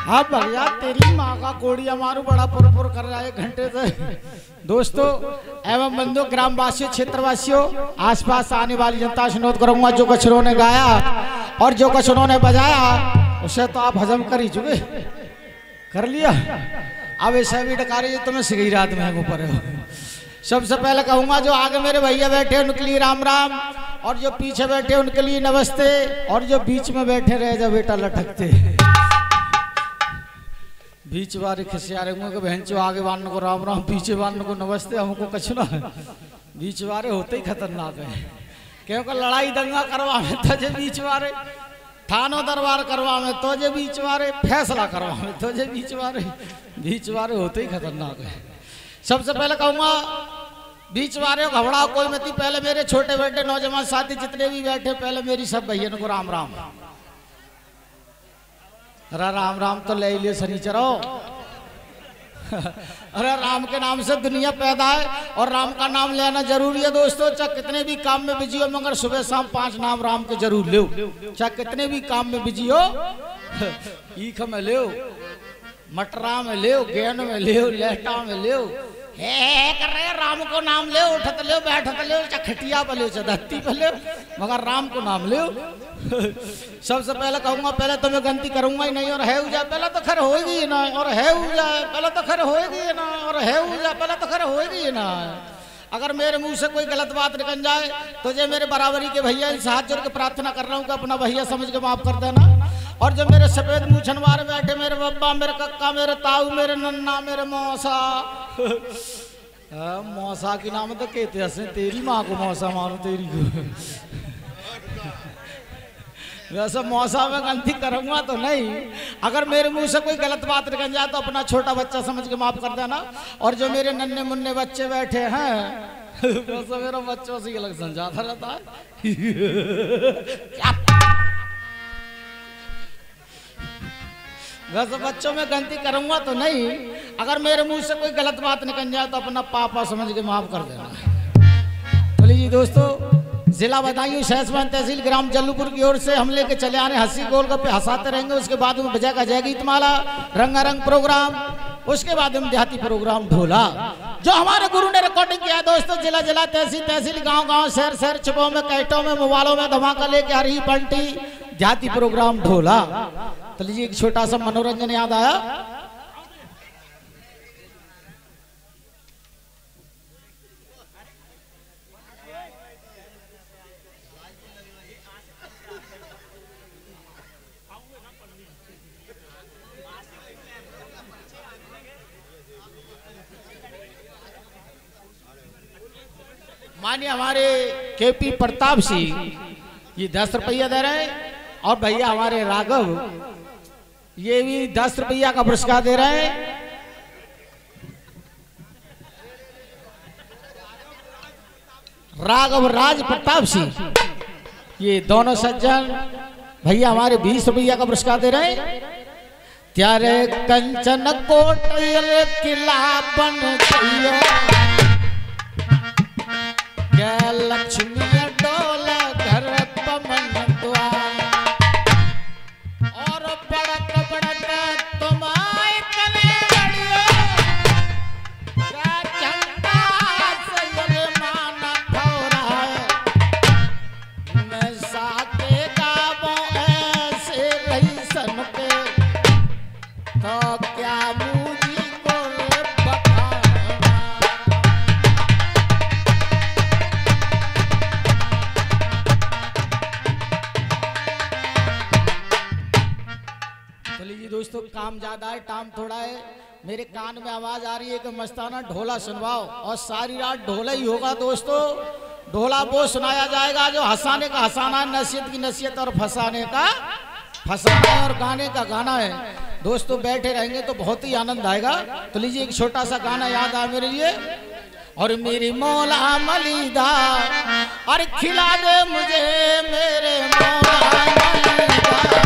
हाँ भैया तेरी माँ का कोड़ी हमारू बड़ा पुरपुर कर रहा है 1 घंटे से। दोस्तों एवं बंधु ग्रामवासियों क्षेत्रवासियों आसपास आने वाली जनता से अनुरोध करूंगा जो कुछ उन्होंने गाया और जो कुछ उन्होंने बजाया उसे तो आप हजम कर ही चुके कर लिया। अब ऐसा भी डकारी जो तुम्हें सिगई रात में ऊपर हो। सबसे पहले कहूंगा जो आगे मेरे भैया बैठे उनके लिए राम राम और जो पीछे बैठे उनके लिए नमस्ते और जो बीच में बैठे रहे जा बेटा लटकते बीच वाले खिसिया रहे कि बहन चो आगे वालों को राम राम पीछे वालों को नमस्ते हमको कछ ना बीच वाले होते ही खतरनाक है क्योंकि लड़ाई दंगा करवा में तो जे बीच वाले थानो दरबार करवा में तो जे बीच वाले फैसला करवा में तो जे बीच वाले होते ही खतरनाक है। सबसे पहले कहूंगा बीच वाले घबराओ कोई मत। पहले मेरे छोटे बेटे नौजवान साथी जितने भी बैठे पहले मेरी सब भैया को राम राम। अरे राम राम तो ले लिए शनिचरो। अरे राम के नाम से दुनिया पैदा है और राम का नाम लेना जरूरी है दोस्तों। चाहे कितने भी काम में बिजी हो मगर सुबह शाम 5 नाम राम के जरूर लो। चाहे कितने भी काम में बिजी हो ईख में लो मटरा में ले गेन में ले लेटा में ले कर रहे राम को नाम ले उठत ले बैठत ले खटिया पे ले धत्ती पे ले मगर राम को नाम ले। सबसे पहले कहूंगा पहले तो मैं गलती करूंगा ही नहीं और है उजा पहले तो खैर होएगी ना और है उजा पहले तो खैर होएगी ना और है उजा पहले तो खैर होएगी ना। अगर मेरे मुंह से कोई गलत बात निकल जाए तो जो मेरे बराबरी के भैया इनसे हाथ जोड़ के प्रार्थना कर रहा हूँ कि अपना भैया समझ के माफ कर देना। और जो मेरे सफेद मूछन वाले बैठे मेरे बब्बा मेरे कक्का मेरे ताऊ मेरे नन्ना मेरे मौसा मौसा की नाम तो कहते हैं तेरी माँ को मौसा मानो तेरी को। वैसे मौसा में गलती करूंगा तो नहीं। अगर मेरे मुंह से कोई गलत बात निकल जाए तो अपना छोटा बच्चा समझ के माफ कर देना। और जो मेरे नन्हे मुन्ने बच्चे बैठे हैं वैसे मेरा बच्चों से अलग समझाता रहता है। वैसे बच्चों में गलती करूंगा तो नहीं। अगर मेरे मुंह से कोई गलत बात निकल जाए तो अपना पापा समझ के माफ कर देना। बोलिए जी दोस्तों जिला बदायूं सहसवन तहसील ग्राम जल्लूपुर की ओर से हम लेके चले आ रहे हंसी गोलगप्पे हंसाते रहेंगे। उसके बाद में बजाएगा जय गीत माला रंगारंग प्रोग्राम। उसके बाद में देहाती प्रोग्राम ढोला जो हमारे गुरु ने रिकॉर्डिंग किया है दोस्तों। जिला जिला तहसील तहसील गांव गांव शहर शहर छुपो में कैटों में मोबाइलों में धमाका लेके आ रही बंटी देहाती प्रोग्राम ढोला। तो लीजिए एक छोटा सा मनोरंजन याद आया। मानिए हमारे केपी प्रताप सिंह ये 10 रुपया दे रहे हैं और भैया हमारे राघव ये भी 10 रुपया का पुरस्कार दे रहे हैं। राघव राज प्रताप सिंह ये दोनों सज्जन भैया हमारे 20 रुपया का पुरस्कार दे रहे हैं। त्यारे कंचन कोट किला बन क्या लक्ष्मी डोल घर पमन द्वार और बड़क बड़क तुम्हारे कने बड़ियो क्या चंदा सैल माना थोड़ा है मैं साके गावों ऐसे रही सन पे तो क्या मुझी को दोस्तों काम ज्यादा है टाइम थोड़ा है। मेरे कान में आवाज आ रही है कि मस्ताना ढोला सुनवाओ और सारी रात ढोला ही होगा दोस्तों। ढोला वो सुनाया जाएगा जो हंसाने का हंसाना है नसीहत की नसीहत और फंसाने का फंसाना है और गाने का गाना है। दोस्तों बैठे रहेंगे तो बहुत ही आनंद आएगा। तो लीजिए एक छोटा सा गाना याद आया मेरे लिए। और मेरी मौला मलीदा और खिला दे मुझे मेरे मौला मलीदा।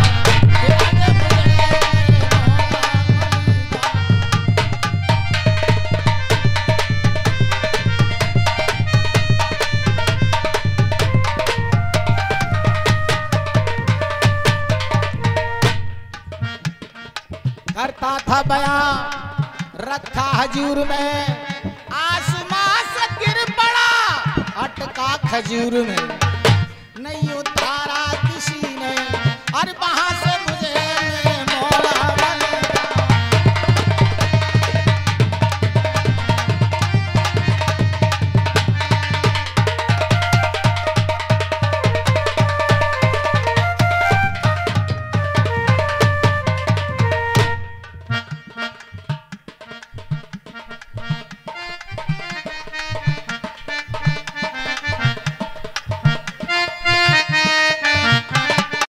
करता था बयां रखा हजूर में, आसमां से गिर पड़ा अटका खजूर में।